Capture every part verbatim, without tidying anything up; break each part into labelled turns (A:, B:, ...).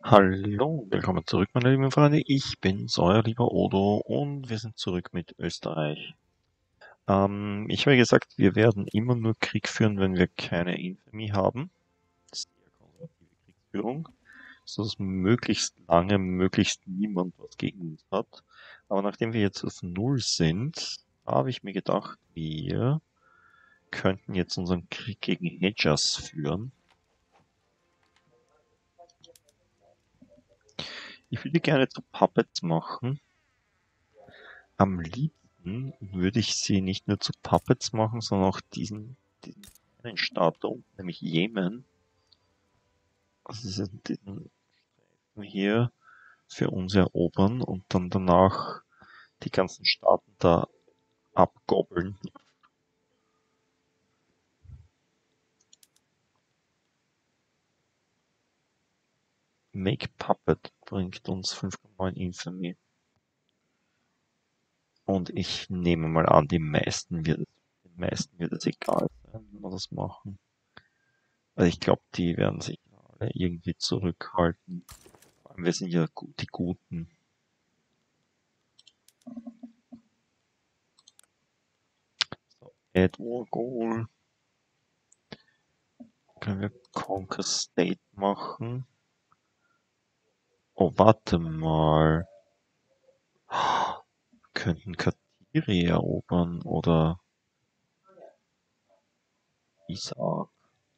A: Hallo, willkommen zurück, meine lieben Freunde. Ich bin's, euer lieber Odo, und wir sind zurück mit Österreich. Ähm, ich habe gesagt, wir werden immer nur Krieg führen, wenn wir keine Infamie haben. Sehr konservative Kriegsführung, sodass möglichst lange, möglichst niemand was gegen uns hat. Aber nachdem wir jetzt auf Null sind, habe ich mir gedacht, wir könnten jetzt unseren Krieg gegen Hedjas führen. Ich würde gerne zu Puppets machen. Am liebsten würde ich sie nicht nur zu Puppets machen, sondern auch diesen, diesen kleinen Staat da unten, nämlich Jemen. Also diesen, diesen Streifen hier für uns erobern und dann danach die ganzen Staaten da abgobbeln. Make Puppet bringt uns fünf Komma neun Infamy. Und ich nehme mal an, die meisten wird, den meisten wird es egal sein, wenn wir das machen. Also ich glaube, die werden sich alle irgendwie zurückhalten. Vor allem, wir sind ja die Guten. So, Add War Goal. Können wir Conquer State machen? Oh, warte mal. Wir könnten Katiri erobern oder Isaak.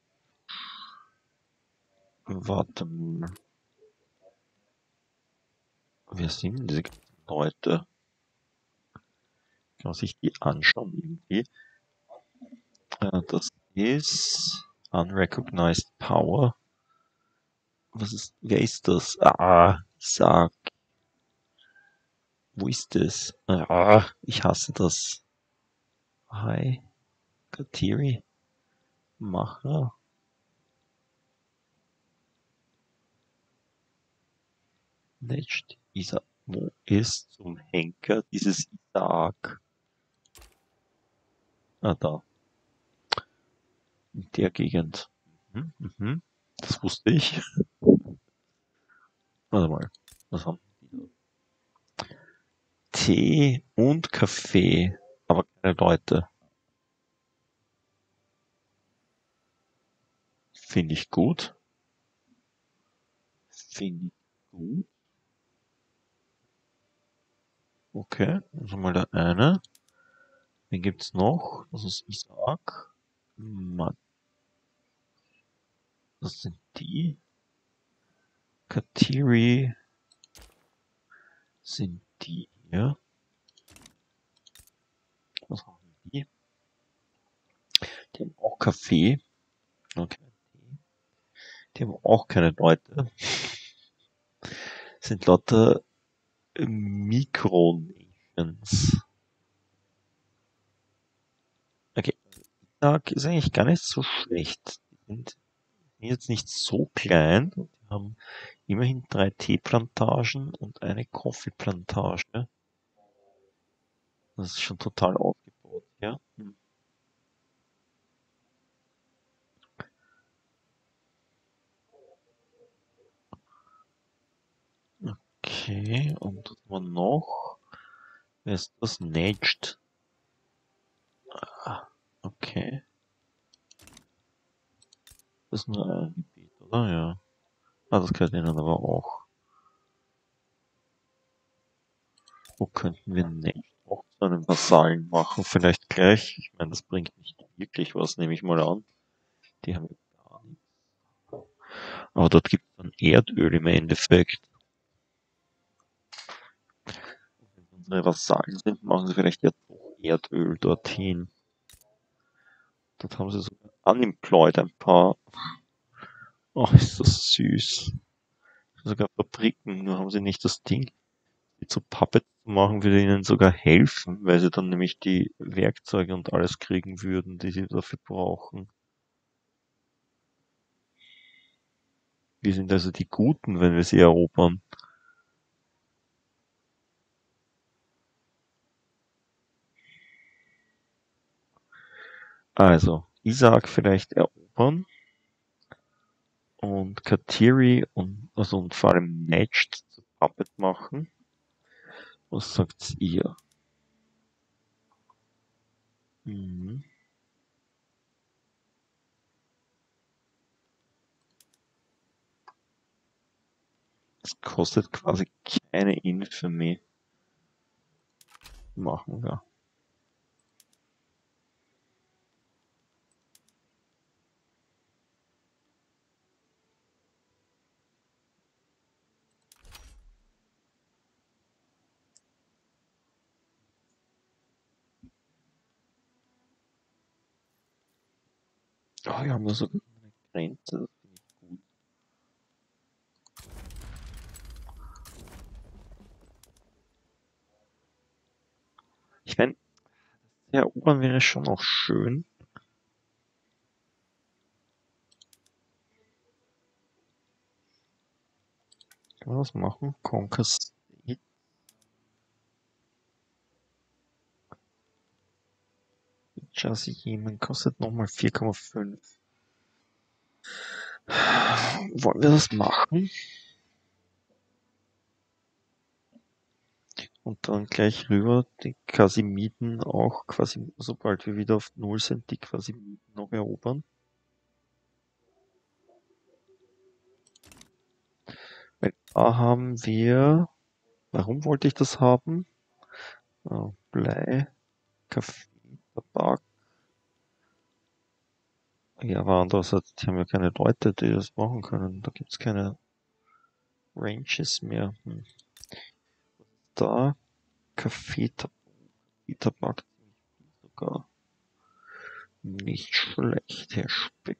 A: Warte mal. Wer sind denn diese ganzen Leute? Kann man sich die anschauen irgendwie? Äh, das ist Unrecognized Power. Was ist, wer ist das? Ah, Isaak. Wo ist das? Ah, ich hasse das. Hi, Katiri. Macher. Nicht Isaac. Wo ist zum Henker dieses Isaak? Ah, da. In der Gegend. Mhm, mhm. Das wusste ich. Warte mal. Was haben die da? Tee und Kaffee. Aber keine Leute. Finde ich gut. Finde ich gut. Okay. Also mal der eine. Wen gibt's noch? Das ist Isaac. Ma- Das sind die. Katiri sind die hier. Was haben die? Die haben auch Kaffee. Okay. Die haben auch keine Leute. Sind lauter Mikronations. Okay. Irak ist eigentlich gar nicht so schlecht. Die sind jetzt nicht so klein. Die haben immerhin drei Teeplantagen und eine Kaffeeplantage. Das ist schon total aufgebaut, ja. Hm. Okay, und was haben wir noch? Wer ist das? Najd. Ah, okay. Das ist nur ein Gebiet, oder? Ja. Ah, das gehört ihnen aber auch. Wo könnten wir Najd auch zu einem Vasallen machen? Vielleicht gleich. Ich meine, das bringt nicht wirklich was, nehme ich mal an. Die haben ja gar nichts. Aber dort gibt es dann Erdöl im Endeffekt. Wenn unsere Vasallen sind, machen sie vielleicht ja doch Erdöl dorthin. Dort haben sie sogar unemployed ein paar. Ach, ist das süß. Sogar Fabriken, nur haben sie nicht das Ding. Die zu Puppets zu machen, würde ihnen sogar helfen, weil sie dann nämlich die Werkzeuge und alles kriegen würden, die sie dafür brauchen. Wir sind also die Guten, wenn wir sie erobern. Also, Isaak vielleicht erobern. und Kateri und, also und vor allem Necht zu Puppet machen. Was sagt ihr? Mhm. Das kostet quasi keine Infamy. Machen wir. Oh, wir haben da sogar eine Grenze. Das finde ich gut. Ich meine, der erobern wäre schon auch schön. Kann man das machen? Conquer State. Just Jemen kostet nochmal vier Komma fünf. Wollen wir das machen? Und dann gleich rüber die Qasimiden auch quasi, sobald wir wieder auf Null sind, die Qasimiden noch erobern. Weil da haben wir, warum wollte ich das haben? Oh, Blei, Kaffee, Tabak. Ja, aber andererseits, die haben ja keine Leute, die das machen können. Da gibt's keine Ranges mehr. Hm. Da, Kaffee, Tabak, Tabak sogar. Nicht schlecht, Herr Speck.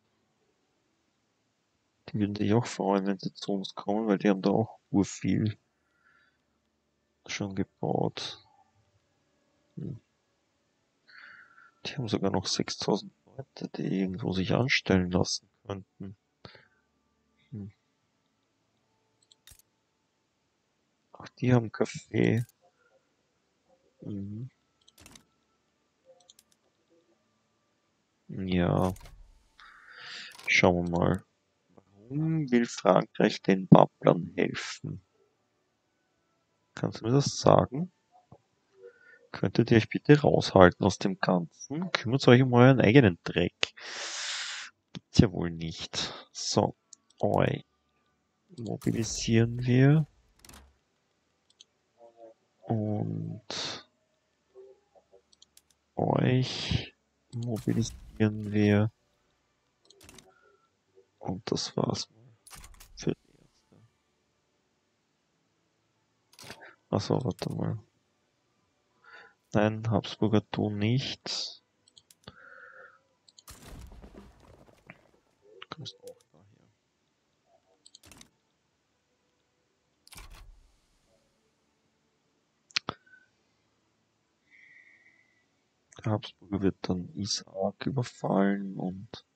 A: Die würden sich auch freuen, wenn sie zu uns kommen, weil die haben da auch urviel schon gebaut. Hm. Die haben sogar noch sechstausend Leute, die irgendwo sich anstellen lassen könnten. Hm. Ach, die haben Kaffee. Mhm. Ja, schauen wir mal. Warum will Frankreich den Babylern helfen? Kannst du mir das sagen? Könntet ihr euch bitte raushalten aus dem Ganzen? Kümmert euch um euren eigenen Dreck. Gibt's ja wohl nicht. So, euch mobilisieren wir. Und euch mobilisieren wir. Und das war's für die erste. Achso, warte mal. Nein, Habsburger du nicht. Du kommst auch daher. Der Habsburger wird dann Isaak überfallen und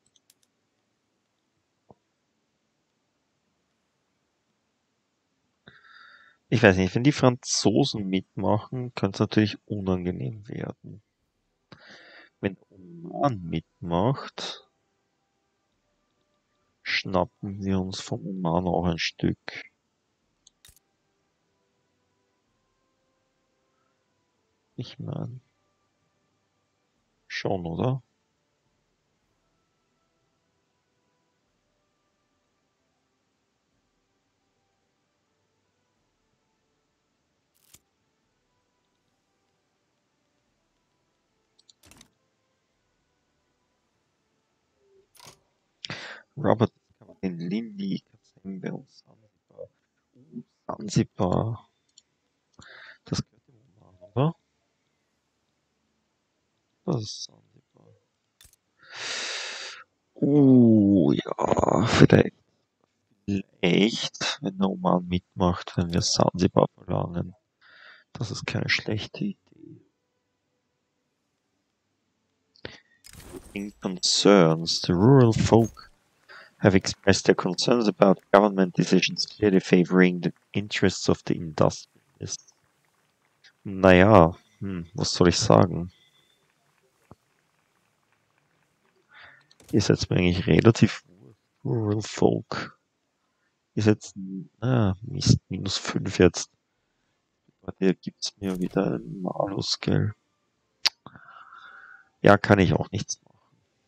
A: ich weiß nicht, wenn die Franzosen mitmachen, könnte es natürlich unangenehm werden. Wenn Oman mitmacht, schnappen wir uns vom Oman auch ein Stück. Ich meine, schon, oder? Robert in Lindi, Kazembe und Sansibar. Uh, Sansibar. Das gehört dem Oman, oder? Das ist Sansibar. Uh, ja, vielleicht. Vielleicht, wenn der Oman mitmacht, wenn wir Sansibar verlangen. Das ist keine schlechte Idee. In concerns, the rural folk have expressed their concerns about government decisions clearly favoring the interests of the industrialists. Naja, hm, was soll ich sagen? Ihr seid mir eigentlich relativ Rural Folk ist jetzt, ah, Mist, minus fünf jetzt. Der gibt's mir wieder einen Malus, gell? Ja, kann ich auch nichts machen.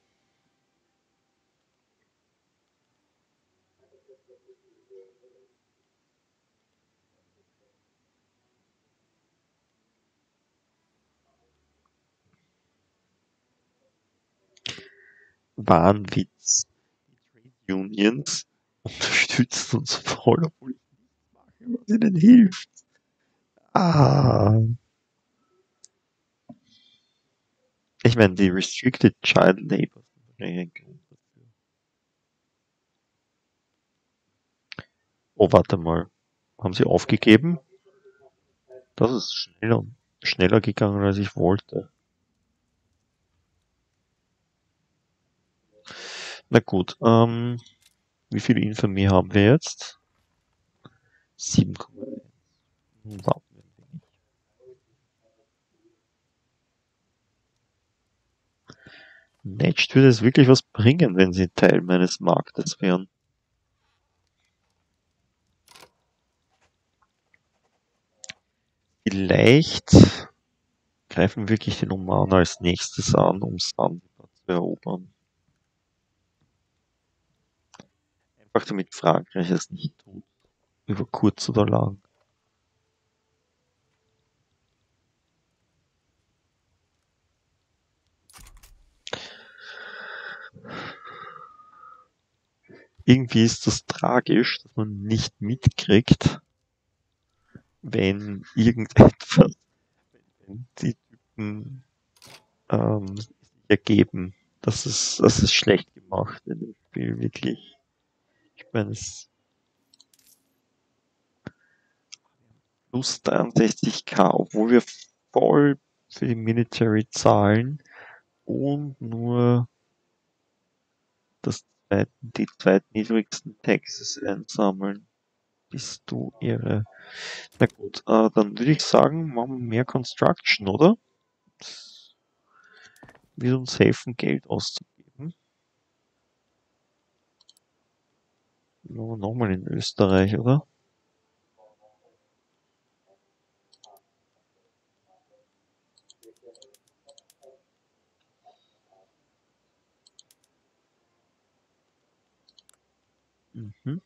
A: Wahnwitz. Trade Unions unterstützen uns voll, obwohl ich nichts mache, was ihnen hilft. Ah. Ich meine, die Restricted Child Labor sind wahrscheinlich ein Grund dafür. Oh, warte mal. Haben sie aufgegeben? Das ist schneller, schneller gegangen, als ich wollte. Na gut, ähm, wie viel Infamie haben wir jetzt? sieben Komma eins. Warten wir ein wenig. Matched würde es wirklich was bringen, wenn sie Teil meines Marktes wären. Vielleicht greifen wirklich den Oman als nächstes an, um Sansibar zu erobern. Einfach damit Frankreich es nicht tut. Über kurz oder lang. Irgendwie ist das tragisch, dass man nicht mitkriegt, wenn irgendetwas, wenn die Typen ähm, sich ergeben. Das ist, das ist schlecht gemacht in dem Spiel, wirklich. Ich meine, es plus dreiundsechzig K, obwohl wir voll für die Military zahlen und nur das zweit, die zweitniedrigsten Taxes einsammeln. Bist du irre? Na gut, äh, dann würde ich sagen, machen wir mehr Construction, oder? Das wird uns helfen, Geld auszugeben. No, nochmal in Österreich, oder? Mhm.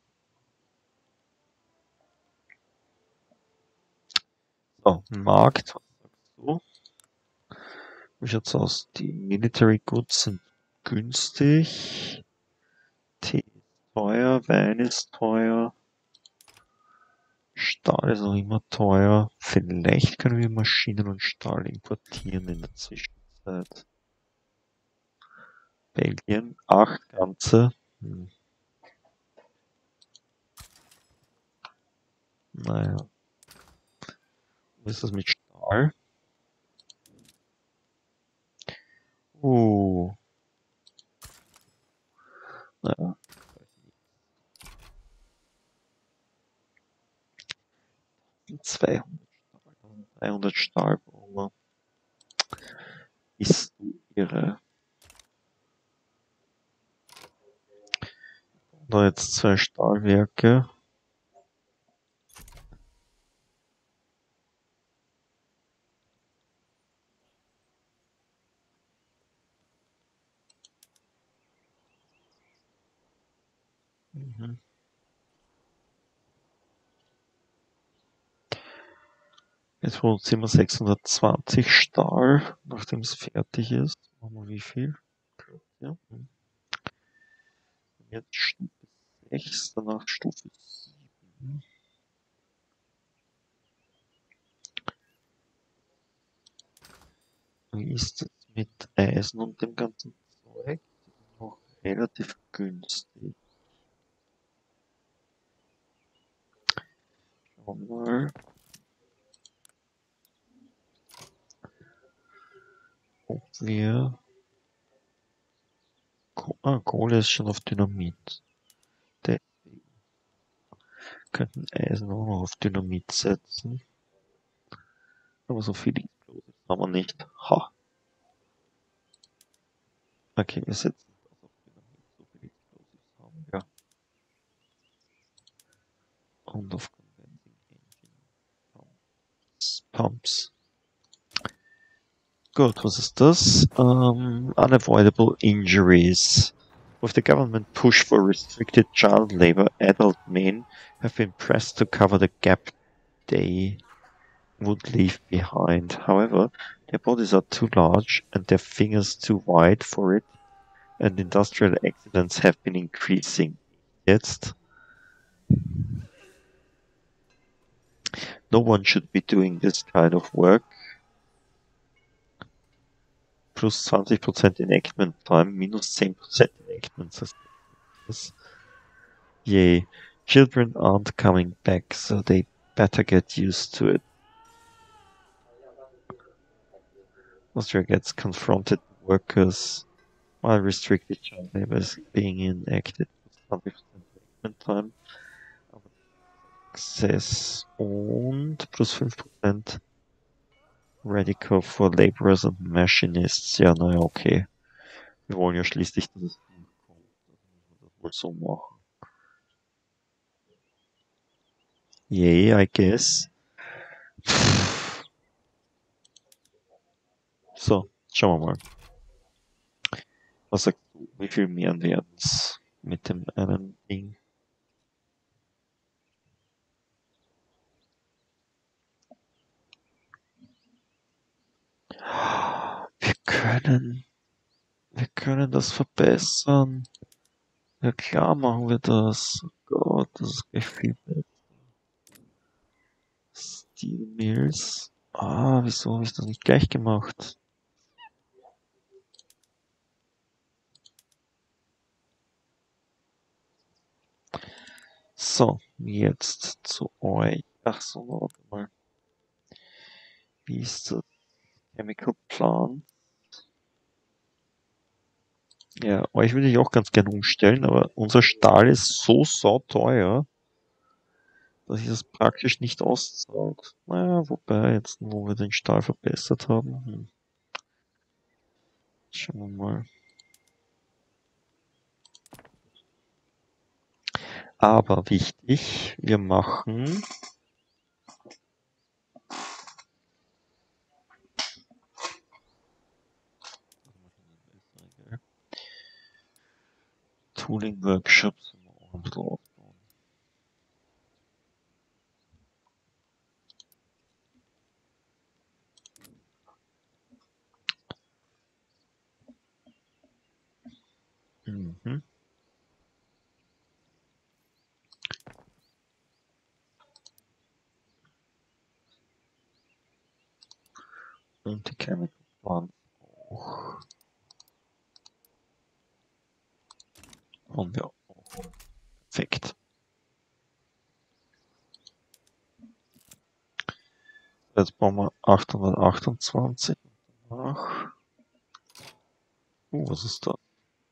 A: So, Markt, was sagst du? Wie schaut's aus? Die Military Goods sind günstig. Tee ist teuer, Wein ist teuer. Stahl ist auch immer teuer. Vielleicht können wir Maschinen und Stahl importieren in der Zwischenzeit. Belgien, acht ganze. Hm, naja, was ist das mit Stahl? Uh, naja, zweihundert Stahl, dreihundert Stahl brauchen wir. Ist du irre? Da jetzt zwei Stahlwerke. Mhm. Jetzt produzieren wir sechshundertzwanzig Stahl, nachdem es fertig ist. Machen wir wie viel? Ja. hm. Jetzt Stufe sechs, danach Stufe sieben. Wie ist es mit Eisen und dem ganzen Zeug? Noch relativ günstig. Schauen wir mal, ob wir. Ko ah, Kohle ist schon auf Dynamit. Deswegen könnten Eisen auch noch auf Dynamit setzen. Aber so viel Explosives haben wir nicht. Ha! Okay, wir setzen das auf Dynamit. So viel Explosives haben wir. und auf converting engine pumps. pumps. Gut, was ist das? Um, unavoidable injuries. With the government push for restricted child labor, adult men have been pressed to cover the gap they would leave behind. However, their bodies are too large and their fingers too wide for it, and industrial accidents have been increasing. Jetzt. No one should be doing this kind of work. Plus twenty percent enactment time, minus ten percent enactment success. Yay. Children aren't coming back, so they better get used to it. Austria gets confronted workers while restricted child labor is being enacted. twenty percent enactment time. Access und plus fünf Prozent Radical for Laborers and Machinists. Ja, naja, okay. Wir wollen ja schließlich, dass es kommt. Also müssen wir das wohl so machen. Yay, I guess. So, schauen wir mal. Was sagst du? Wie viel mehr werden es mit dem einen Ding? Wir können, wir können das verbessern. Ja klar machen wir das. Oh Gott, das ist gleich viel besser. Steel Mills. Ah, wieso habe ich das nicht gleich gemacht? So, jetzt zu euch. Ach so, warte mal. Wie ist das? Chemical Plant. Ja, euch würde ich auch ganz gern umstellen, aber unser Stahl ist so sauteuer, dass sich das praktisch nicht auszahlt. Naja, wobei, jetzt wo wir den Stahl verbessert haben. Hm. Schauen wir mal. Aber wichtig, wir machen Tooling Workshops auch ein bisschen aufbauen. Mhm. Und die Chemical Plant auch. Haben wir auch. Perfekt. Jetzt bauen wir achthundertachtundzwanzig. Danach. Uh, was ist da?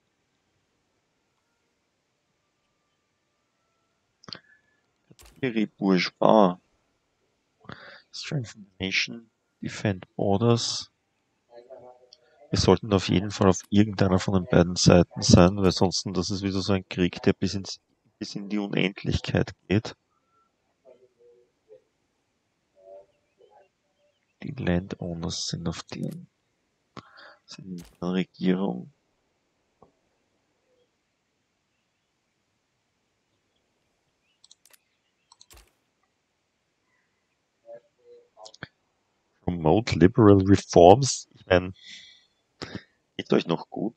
A: Kategorie Bourgeois. Strengthen the Nation. Defend Borders. Wir sollten auf jeden Fall auf irgendeiner von den beiden Seiten sein, weil sonst das ist wieder so ein Krieg, der bis, ins, bis in die Unendlichkeit geht. Die Landowners sind auf die, sind in der Regierung. Promote Liberal Reforms. Ich meine, geht euch noch gut?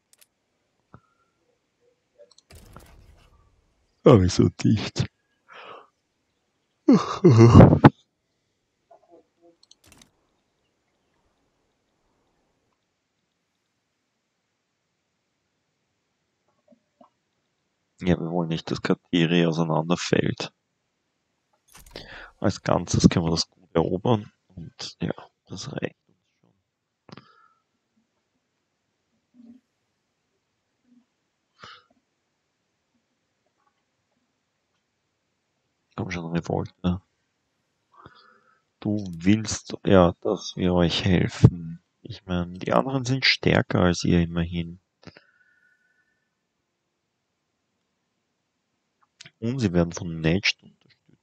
A: Aber wieso dicht? Ja, wir wollen nicht, dass Kateri auseinanderfällt. Als Ganzes können wir das gut erobern und ja, das reicht uns schon. Komm schon, Revolte. Du willst ja, dass wir euch helfen. Ich meine, die anderen sind stärker als ihr immerhin. Und sie werden von Naged unterstützt.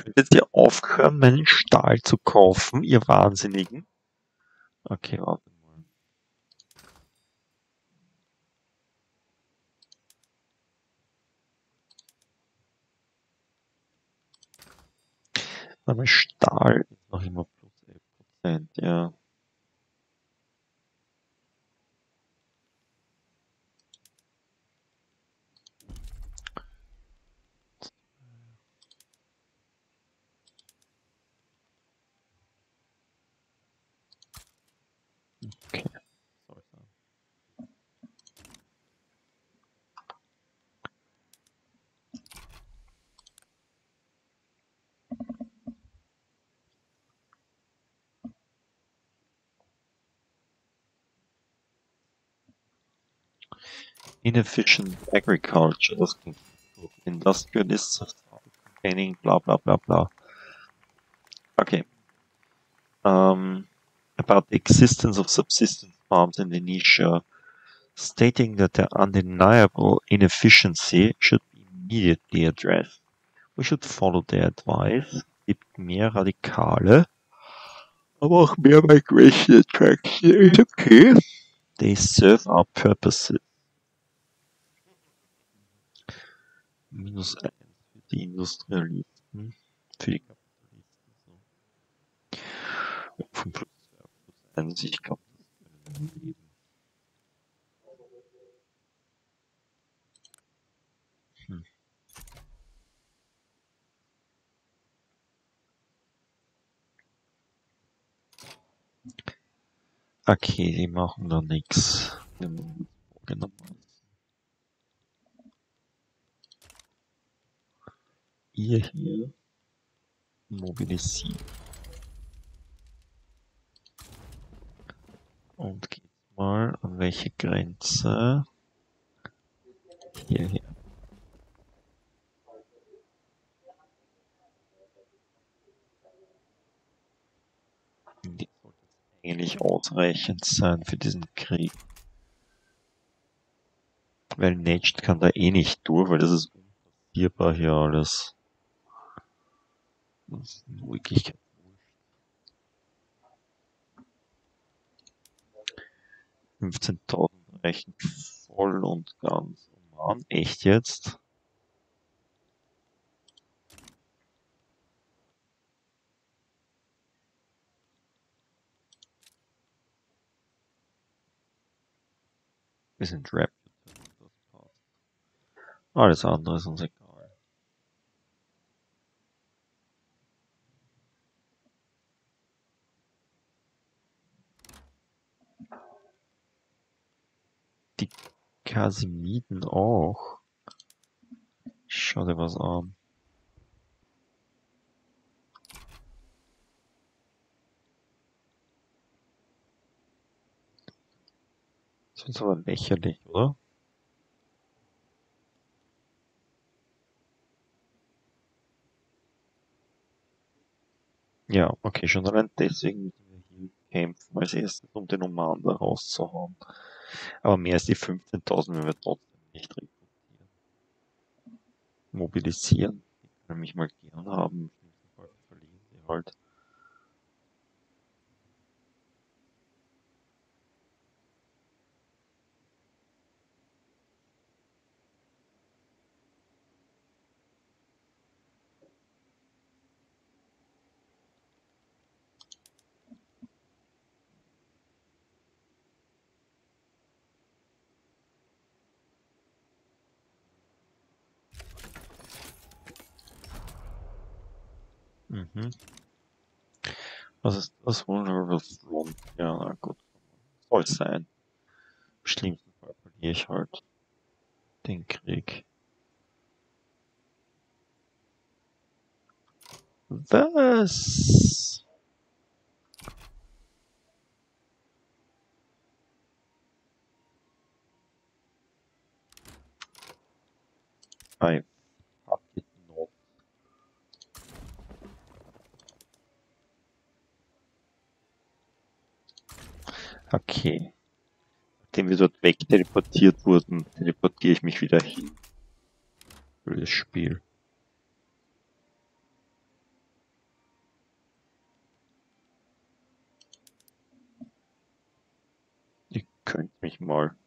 A: Könntet ihr aufhören, meinen Stahl zu kaufen, ihr Wahnsinnigen? Okay, warte mal. Aber Stahl ist noch immer plus elf Prozent, ja. Okay. Soll ich sagen. Inefficient agriculture, das klingt gut. Industrialists have started complaining, bla bla bla bla. Okay. Um, about the existence of subsistence farms in Indonesia, stating that their undeniable inefficiency should be immediately addressed. We should follow their advice. Es gibt mehr Radikale, aber auch mehr Migration Attraction. Ist okay. They serve our purposes. Minus eins für die Industrialisten, für die Kapitalisten. So. Von plus zwei auf plus eins, ich glaube, das können wir leben. Hm. Okay, die machen da nichts. Ihr hier mobilisieren. Und geht mal an welche Grenze? Hierher. Die sollte eigentlich ausreichend sein für diesen Krieg. Weil Next kann da eh nicht durch, weil das ist unpassierbar hier alles. Das ist in Wirklichkeit wurscht. fünfzehntausend reichen voll und ganz. Oh Mann, echt jetzt? Wir sind Rap. Das passt. Alles andere ist uns egal. Die Kasimiden auch. Schau dir was an. Das ist aber lächerlich, oder? Ja, okay, schon allein deswegen müssen wir hier kämpfen als erstes, um den Oman da rauszuhauen. Aber mehr als die fünfzehntausend werden wir trotzdem nicht rekrutieren. Mobilisieren. Die können mich mal gern haben. Im schlimmsten Fall verlieren sie halt. Mhm. Was ist das? Vulnerable Front? Ja, na gut. Soll es sein. Im schlimmsten Fall verliere ich halt den Krieg. Was? I fuck it not. Okay. Nachdem wir dort weg teleportiert wurden, teleportiere ich mich wieder hin. Für das Spiel. Könnt mich mal.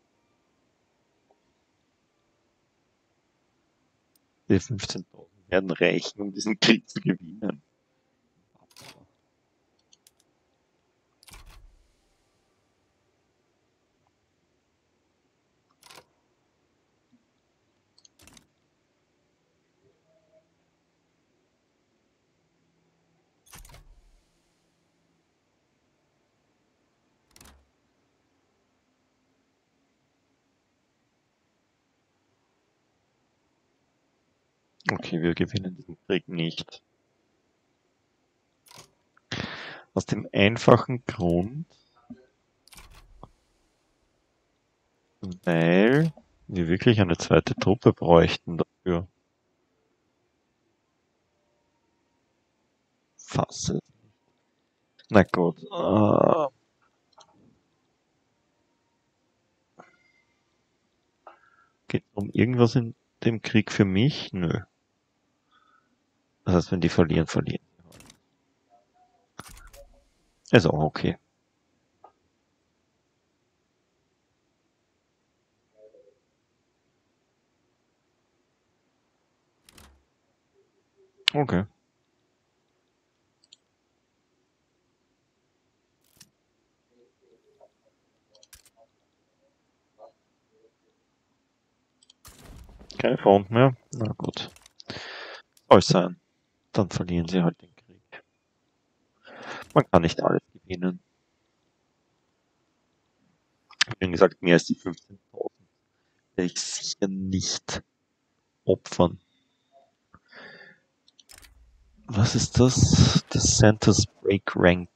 A: Die fünfzehntausend werden reichen, um diesen Krieg zu gewinnen. Okay, wir gewinnen diesen Krieg nicht. Aus dem einfachen Grund, weil wir wirklich eine zweite Truppe bräuchten dafür. Fasse. Na gut. Äh, geht um irgendwas in dem Krieg für mich? Nö. Das heißt, wenn die verlieren, verlieren. Ist auch okay. Okay. Keine Front mehr? Na gut. Soll sein. Dann verlieren sie halt den Krieg. Man kann nicht alles gewinnen. Wie gesagt, mehr als die fünfzehntausend werde ich sicher nicht opfern. Was ist das? The Center's Break Rank.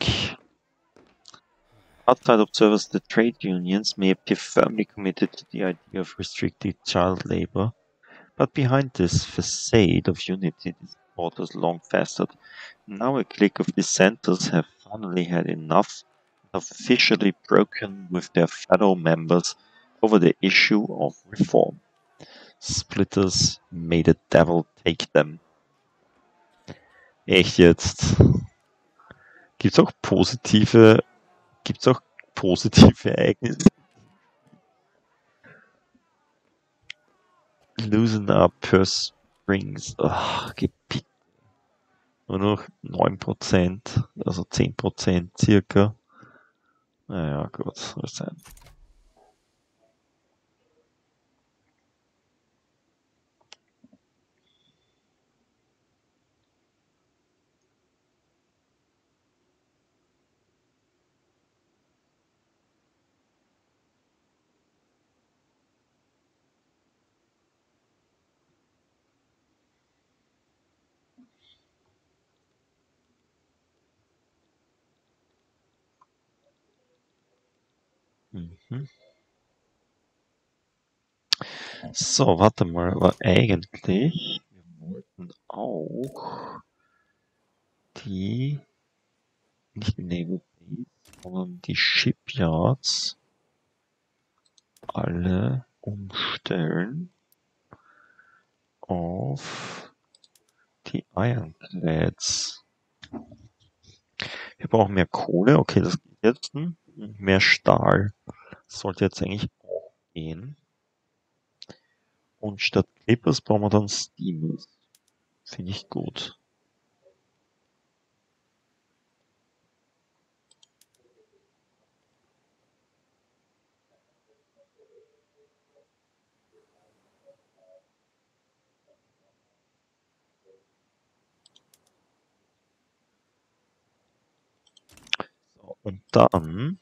A: Outside observers, the trade unions may appear firmly committed to the idea of restricted child labor, but behind this facade of unity, the supporters long festered. Now a clique of dissenters have finally had enough and have officially broken with their fellow members over the issue of reform. Splitters, may the devil take them. Echt jetzt? Gibt's auch positive, gibt's auch positive Ereignisse? Loosen up purse strings. Ach, gepick. Nur noch neun Prozent, also zehn Prozent circa. Naja, gut, soll sein. Mhm. So, warte mal, aber eigentlich, wir wollten auch die, nicht die Naval Base, sondern die Shipyards alle umstellen auf die Ironclads. Wir brauchen mehr Kohle, okay, das geht jetzt. Hm? Mehr Stahl. Das sollte jetzt eigentlich auch gehen. Und statt Clippers brauchen wir dann Steamers. Finde ich gut. So, und dann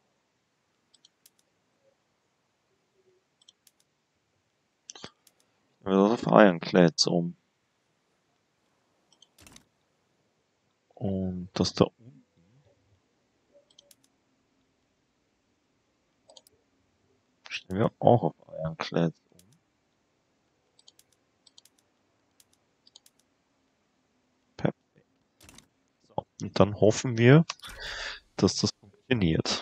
A: wir das auf Ironclads um. Und das da unten stellen wir auch auf Ironclads um. Perfekt. So, und dann hoffen wir, dass das funktioniert.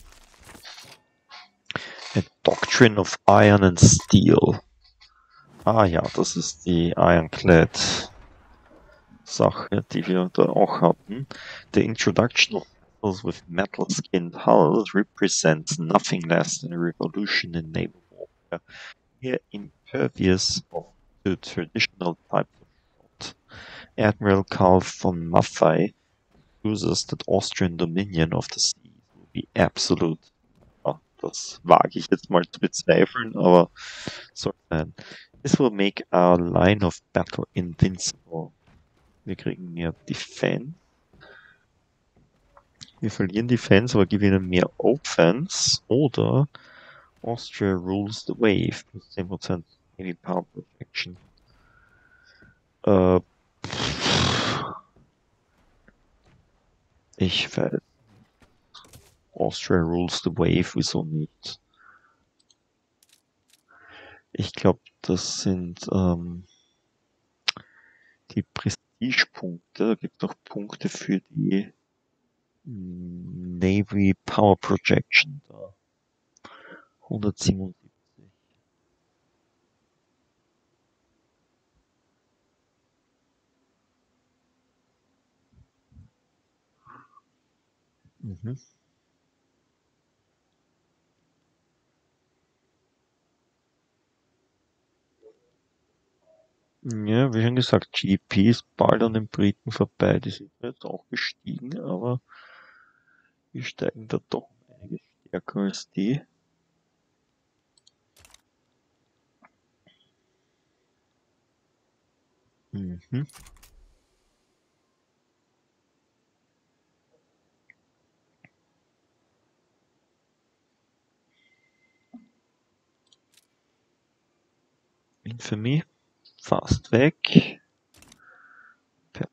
A: A Doctrine of Iron and Steel. Ah ja, das ist die Ironclad Sache, die wir da auch hatten. The introduction of vessels with metal-skinned hulls represents nothing less than a revolution in naval warfare. Here impervious to traditional types of shot, Admiral Karl von Maffei uses that Austrian dominion of the seas will be absolute. Ja, das wage ich jetzt mal zu bezweifeln, aber soll sein. This will make our line of battle invincible. Wir kriegen mehr Defense. Wir verlieren Defense, aber gewinnen mehr Offense. Oder Austria rules the wave. Plus zehn Prozent Navy Power Protection. Äh, ich weiß. Austria rules the wave, wieso nicht? Ich glaube, das sind ähm, die Prestigepunkte. Da gibt es noch Punkte für die Navy Power Projection da. hundertsiebenundsiebzig. Mhm. Ja, wie schon gesagt, G D P ist bald an den Briten vorbei. Die sind jetzt auch gestiegen, aber die steigen da doch einiges stärker als die. Mhm. Infamy, fast weg. Perfekt.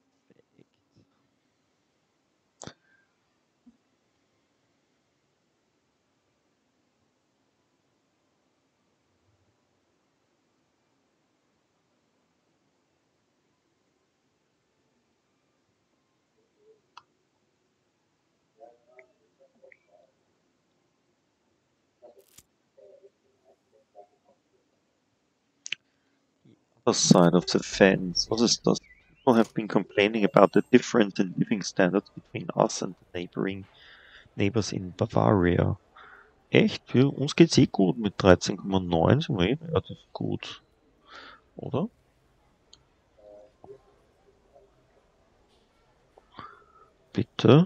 A: Other side of the fence. Was ist das? People have been complaining about the difference in living standards between us and the neighboring neighbors in Bavaria. Echt? Für uns geht's eh gut mit dreizehn Komma neun, sind wir eh relativ gut. Oder? Bitte?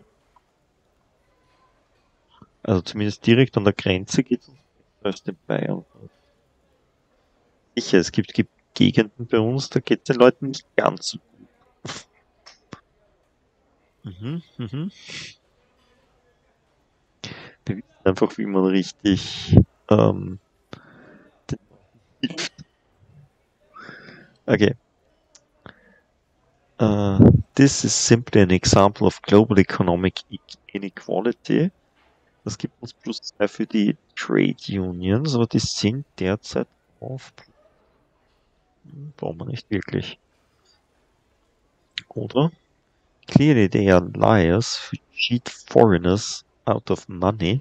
A: Also zumindest direkt an der Grenze geht's uns besser als den Bayern. Sicher, es gibt, gibt Gegenden bei uns, da geht's den Leuten nicht ganz so gut. Mhm, mhm. Wir wissen einfach, wie man richtig ähm, hilft. Okay. Uh, this is simply an example of global economic inequality. Das gibt uns plus zwei für die Trade Unions, aber die sind derzeit auf. Hm, brauchen wir nicht wirklich. Oder? Clearly they are liars who cheat foreigners out of money.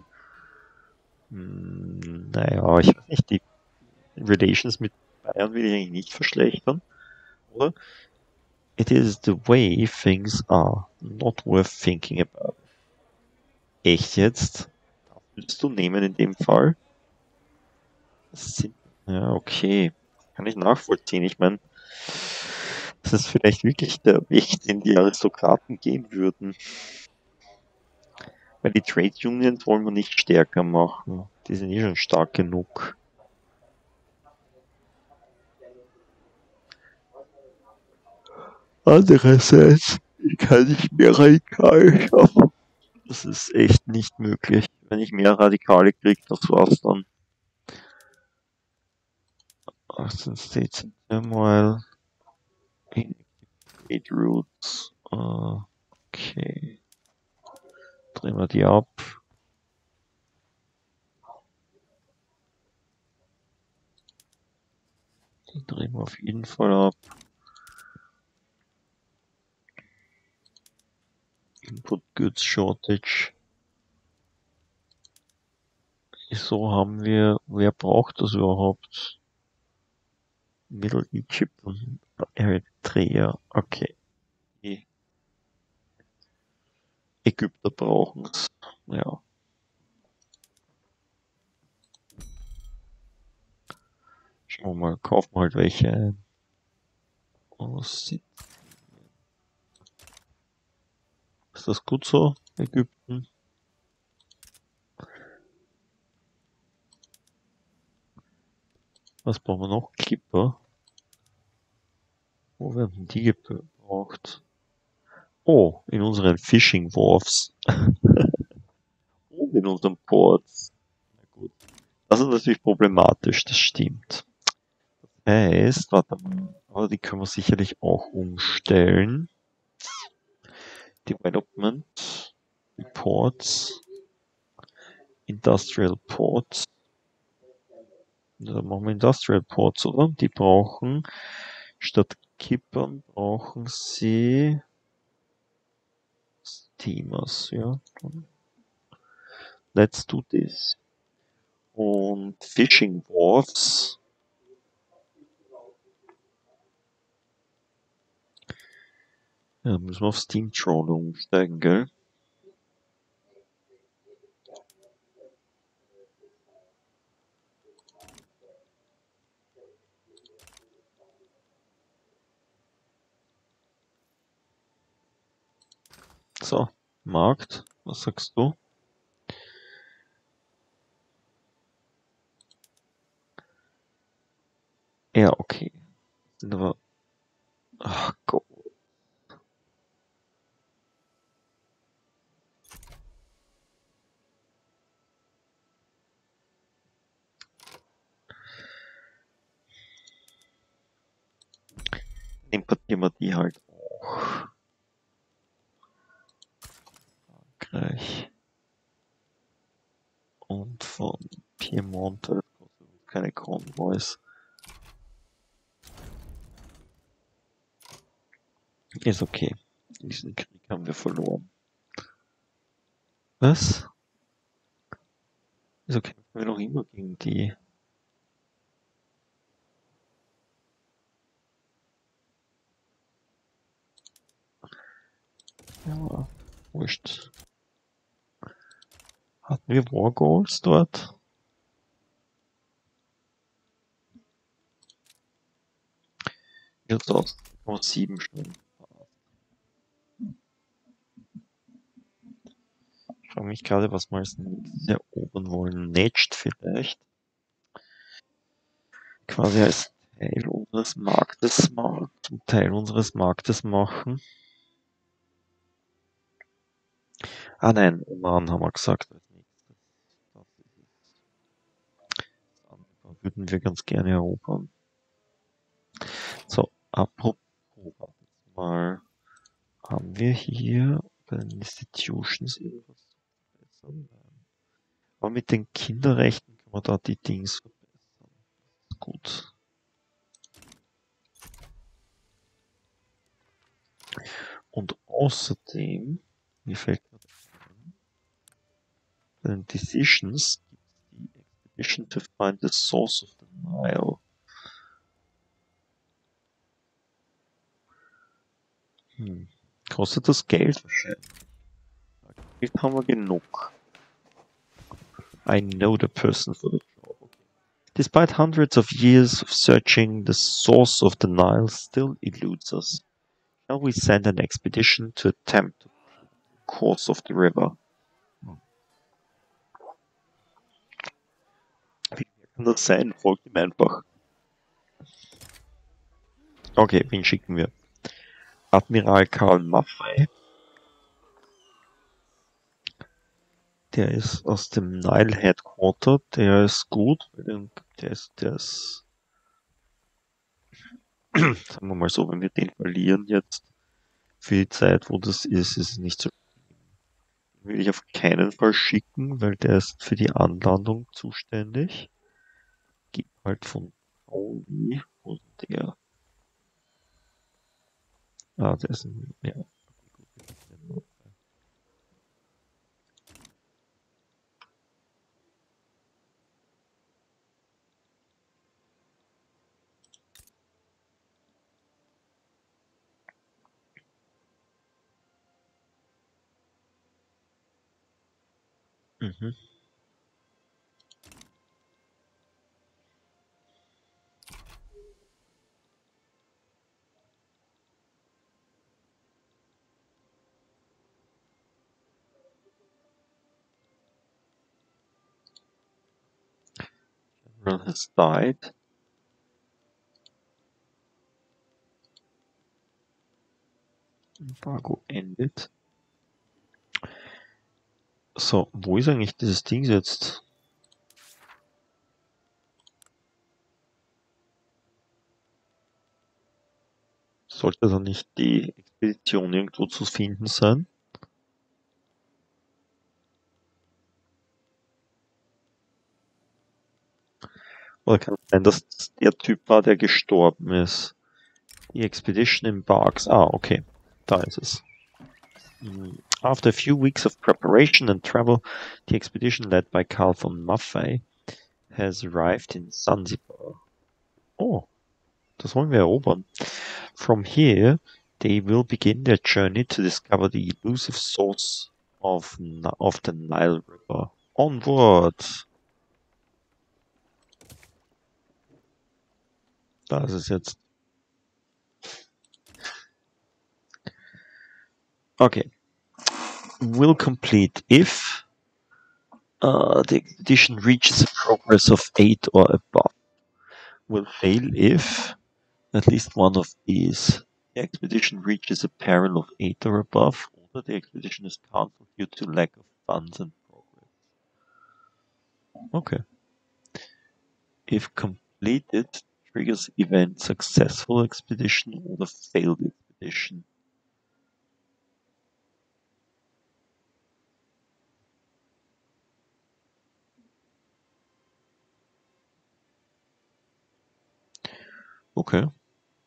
A: Hm, naja, ich weiß nicht, die Relations mit Bayern will ich eigentlich nicht verschlechtern. Oder? It is the way things are, not worth thinking about. Echt jetzt? Das willst du nehmen in dem Fall? Das sind, ja, okay. Kann ich nachvollziehen. Ich meine, das ist vielleicht wirklich der Weg, den die Aristokraten gehen würden. Weil die Trade Unions wollen wir nicht stärker machen. Die sind eh schon stark genug. Andererseits kann ich mehr radikal schaffen. Das ist echt nicht möglich. Wenn ich mehr Radikale kriege, das war's dann. achtzehn States in Turmoil. Eight Routes. Okay. Drehen wir die ab. Die drehen wir auf jeden Fall ab. Input Goods Shortage. Wieso haben wir, wer braucht das überhaupt? Middle Egypt und Eritrea. Okay. Ägypter brauchen es. Ja. Schauen wir mal, kaufen wir halt welche ein. Was sieht- Ist das gut so, Ägypten? Was brauchen wir noch? Clipper. Wo werden die gebraucht? Oh, in unseren Fishing Wharfs. Und in unseren Ports. Na gut. Das ist natürlich problematisch, das stimmt. Heißt, warte mal, aber die können wir sicherlich auch umstellen. Development, Ports, Industrial Ports. Dann machen wir Industrial Ports, oder? Die brauchen, statt Kippern brauchen sie Steamers, ja. Let's do this. Und Fishing Wharfs. Ja, müssen wir auf Steam Trawler umsteigen, gell? So, Markt, was sagst du? Ja, okay. Sind aber, ach Gott. Importieren wir die halt auch. Gleich. Und von Piemonte, das kostet keine Konvois. Ist okay. Diesen Krieg haben wir verloren. Was? Wieso kämpfen wir noch immer gegen die? Ja, wurscht. Hatten wir War Goals dort? Ja, das noch sieben Stunden. Ich frage mich gerade, was wir als nächstes erobern wollen. Next vielleicht. Quasi als Teil unseres Marktes machen. Zum Teil unseres Marktes machen. Ah nein, Oman haben wir gesagt als nächstes. Das ist es. Das andere würden wir ganz gerne erobern. So, apropos, wartet mal. Haben wir hier bei den Institutions irgendwas zu verbessern? Aber mit den Kinderrechten kann man da die Dings verbessern. Gut. Und außerdem, mir fällt gerade ein, bei den Decisions gibt es die Expedition to find the source of the Nile. Hm. Kostet das Geld wahrscheinlich? Geld haben wir genug. I know the person for the job. Okay. Despite hundreds of years of searching, the source of the Nile still eludes us. Shall we send an expedition to attempt to plot the course of the river? Wie kann das sein? Folgt ihm einfach. Okay, wen schicken wir? Admiral Karl Maffei. Der ist aus dem Nile Headquarter. Der ist gut. Der ist, der ist, sagen wir mal so, wenn wir den verlieren jetzt, für die Zeit, wo das ist, ist es nicht so. Den will ich auf keinen Fall schicken, weil der ist für die Anlandung zuständig. Geht halt von Pauli. Wo ist der? Ah, der ist ein, ja. Mhm. General has died. Embargo endet. So, wo ist eigentlich dieses Ding jetzt? Sollte da nicht die Expedition irgendwo zu finden sein? Oder kann es sein, dass das der Typ war, der gestorben ist? The expedition embarks. Ah, okay. Da ist es. After a few weeks of preparation and travel, the expedition led by Karl von Maffei has arrived in Zanzibar. Oh, das wollen wir erobern. From here, they will begin their journey to discover the elusive source of, of the Nile River. Onward! Da ist es jetzt. Okay. Will complete if uh, the expedition reaches a progress of eight or above. Will fail if at least one of these. The expedition reaches a peril of eight or above, or the expedition is cancelled due to lack of funds and progress. Okay. If completed, triggers event successful expedition or the failed expedition. Okay.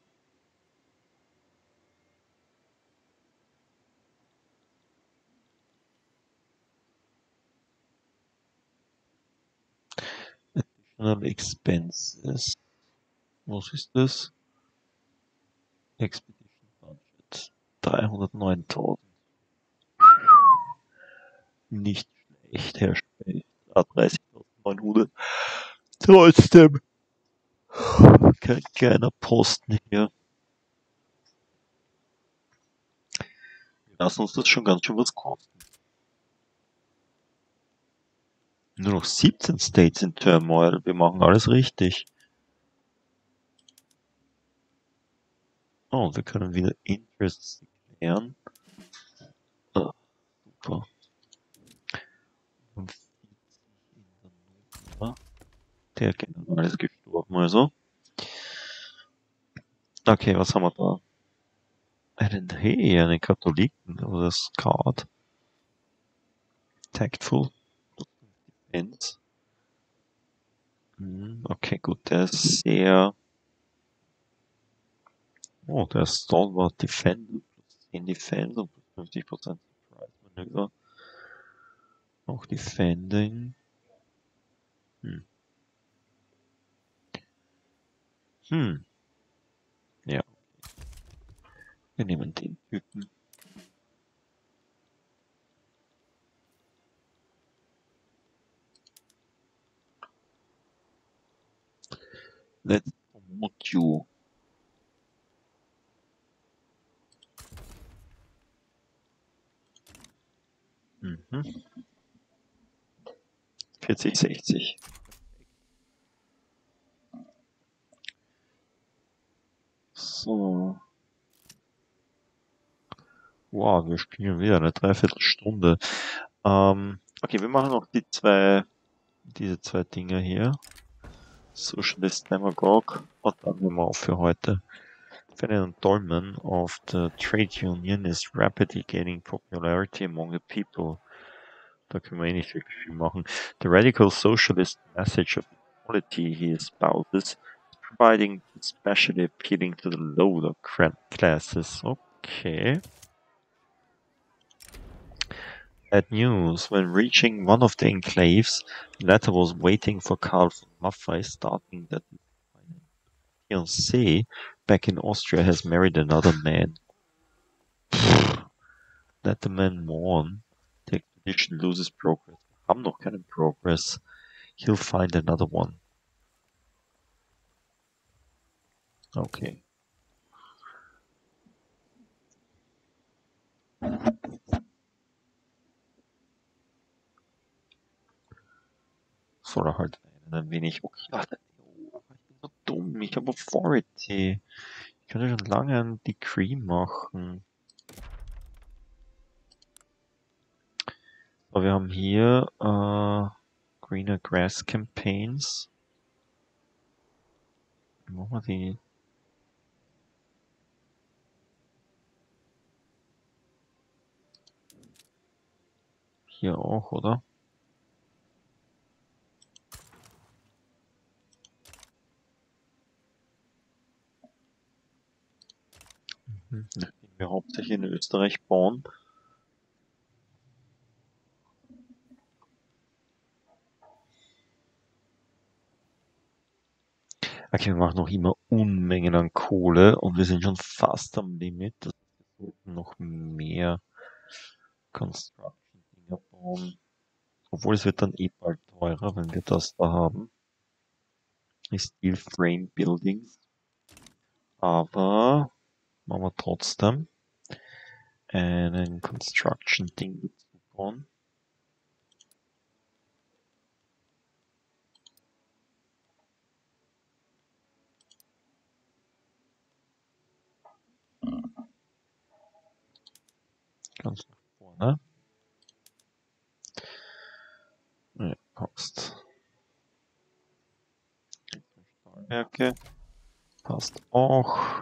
A: Additional expenses. Was ist das? Expedition Budget. dreihundertneuntausend. Nicht schlecht, Herr Specht. Ah, dreißigtausendneunhundert. Trotzdem. Kein kleiner Posten hier. Wir lassen uns das schon ganz schön was kosten. Nur noch siebzehn States in Turmoil. Wir machen alles richtig. Oh, wir können wieder Interests erklären. Ah, super. Der General ist gestorben, also. Okay, was haben wir da? Einen, hey, einen Katholiken, oder das Card. Tactful. Defense. Okay, gut, der ist sehr... Oh, der ist Stalwart Defender. zehn Defense und fünfzig Prozent Surprise Manöver. Auch Defending. Hm. Hm. Ja. Wir nehmen den Typen. Let's promote you. Mhm. vierzig, sechzig. So. Wow, wir spielen wieder eine Dreiviertelstunde. Ähm, okay, wir machen noch die zwei, diese zwei Dinger hier. Socialist Demagogue und dann nehmen wir auf für heute. Ferdinand Dolman of the trade union is rapidly gaining popularity among the people. Da können wir eh nicht wirklich viel machen. The radical socialist message of equality he espouses is providing especially appealing to the lower classes. Okay. Bad news. When reaching one of the enclaves, the latter was waiting for Karl von Maffei, starting that fiancé back in Austria has married another man. Let the man mourn. The expedition loses progress haben noch keinen Progress. He'll find another one. Okay. Soll er halt ein wenig... Okay, warte. Oh, ich bin so dumm. Ich habe Authority. Ich könnte schon lange ein Decree machen. Aber wir haben hier äh, Greener Grass Campaigns. Machen wir die. Hier auch, oder? Mhm. Nachdem wir hauptsächlich in Österreich bauen. Okay, wir machen noch immer Unmengen an Kohle und wir sind schon fast am Limit. Das heißt, wir sollten noch mehr Construction-Dinger bauen. Obwohl es wird dann eh bald teurer, wenn wir das da haben. Die Steel Frame Buildings. Aber machen wir trotzdem einen Construction-Ding dazu bauen. Ganz nach vorne. Ja, passt. Stahlwerke. Passt auch.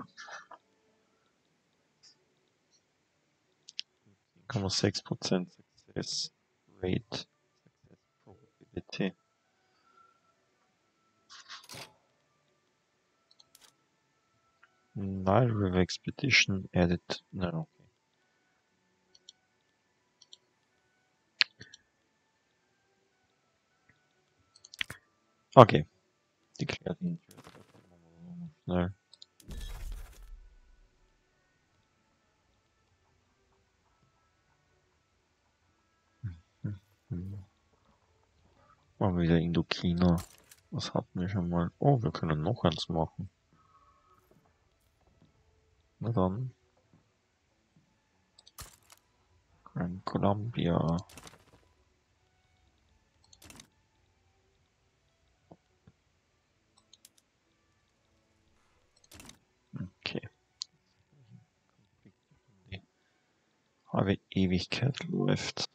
A: zehn Komma sechs Prozent Success Rate. Success Probability. Nile River Expedition added. No, okay. Okay. Declared interest. Schnell. Hm. Machen wir wieder Indochina. Was hatten wir schon mal? Oh, wir können noch eins machen. Na dann. Grand Columbia. Okay. Die halbe Ewigkeit läuft.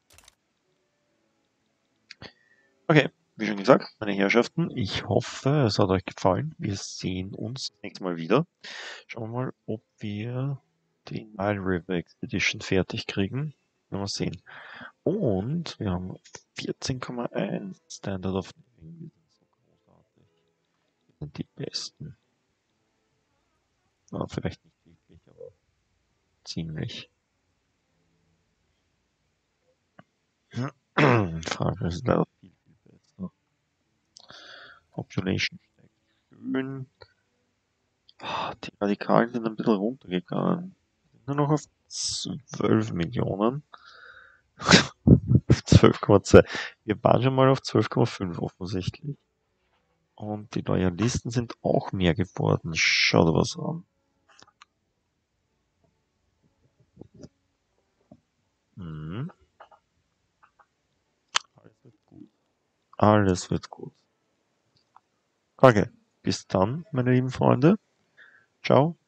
A: Okay, wie schon gesagt, meine Herrschaften, ich hoffe, es hat euch gefallen. Wir sehen uns nächstes Mal wieder. Schauen wir mal, ob wir die Nile River Expedition fertig kriegen. Werden wir sehen. Und wir haben vierzehn Komma eins Standard of Living. Wir sind so großartig. Wir sind die Besten. Ja, vielleicht nicht wirklich, aber ziemlich. Frankreich ist leider viel, viel besser. Population steigt schön. Die Radikalen sind ein bisschen runtergegangen. Nur noch auf zwölf Millionen. Auf zwölf Komma zwei. Wir waren schon mal auf zwölf Komma fünf offensichtlich. Und die Loyalisten sind auch mehr geworden. Schau dir was an. Mhm. Alles wird gut. Alles wird gut. Okay, bis dann, meine lieben Freunde. Ciao.